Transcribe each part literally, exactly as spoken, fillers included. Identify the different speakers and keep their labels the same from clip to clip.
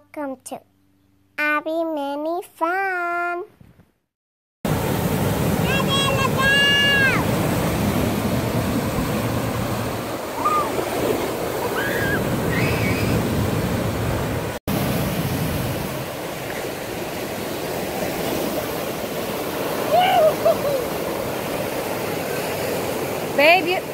Speaker 1: Welcome to Abby Mini Fun.
Speaker 2: Babe, you...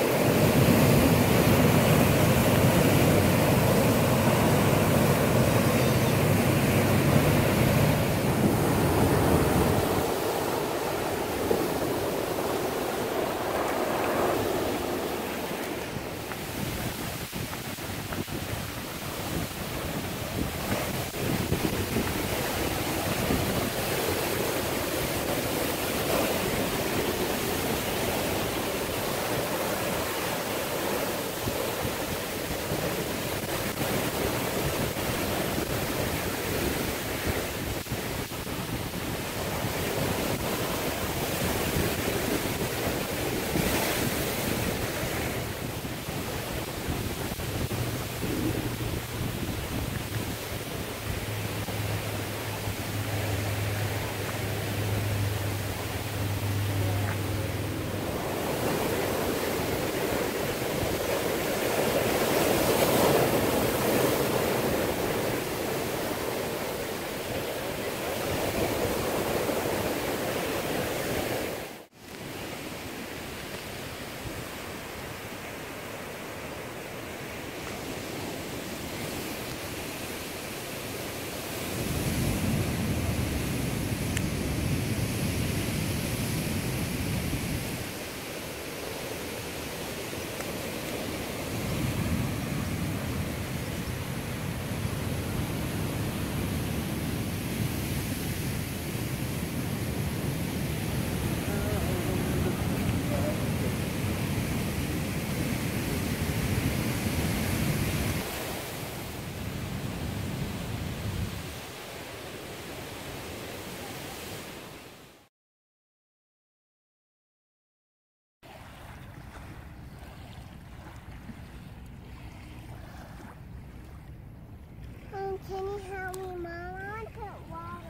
Speaker 1: Can you help me, Mom? I want to put water.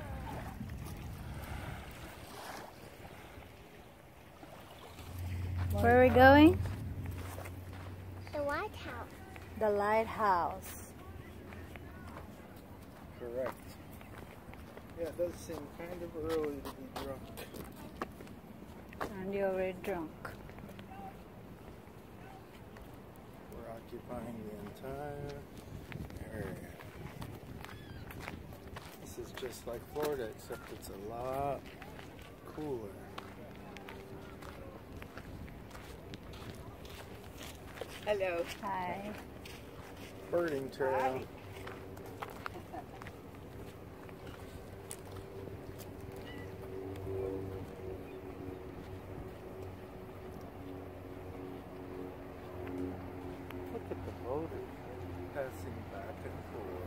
Speaker 2: Where are we going?
Speaker 1: The lighthouse.
Speaker 2: The lighthouse.
Speaker 3: Correct. Yeah, it does seem kind of early to be drunk.
Speaker 2: And you're already drunk.
Speaker 3: We're occupying the entire area. This is just like Florida, except it's a lot cooler.
Speaker 4: Hello.
Speaker 2: Hi.
Speaker 3: Birding trail.
Speaker 4: Hi.
Speaker 3: Look at the boaters passing back and forth.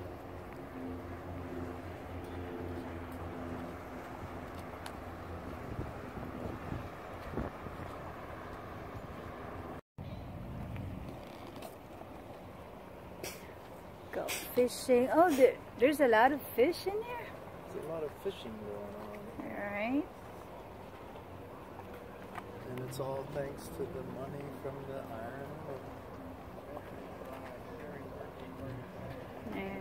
Speaker 2: Go fishing. Oh, there, there's a lot of fish in here.
Speaker 3: There's a lot of fishing going on.
Speaker 2: All right.
Speaker 3: And it's all thanks to the money from the iron ore.
Speaker 2: Yeah.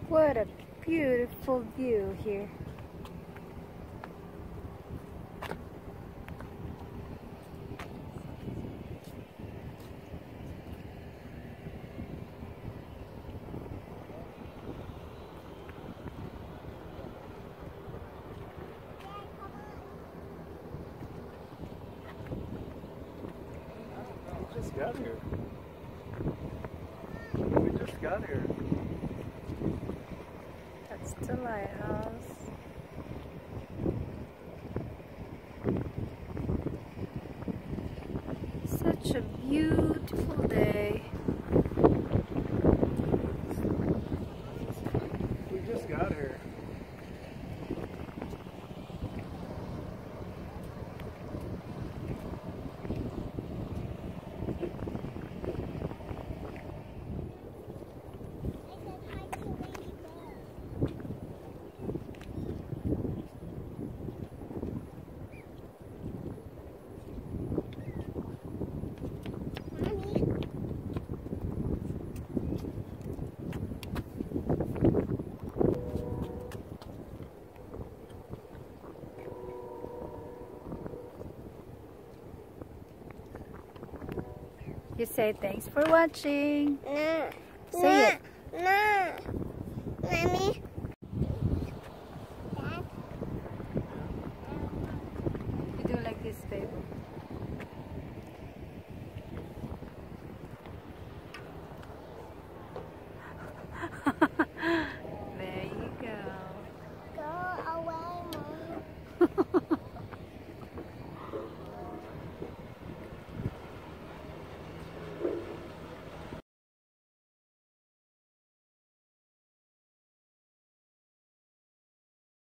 Speaker 2: What a beautiful view here.
Speaker 3: We just got here. We just got here.
Speaker 2: That's the lighthouse. Such a beautiful day.
Speaker 3: We just got here.
Speaker 2: You say thanks for watching.
Speaker 1: Nah.
Speaker 2: Say it.
Speaker 1: Nah. Nah. Mommy.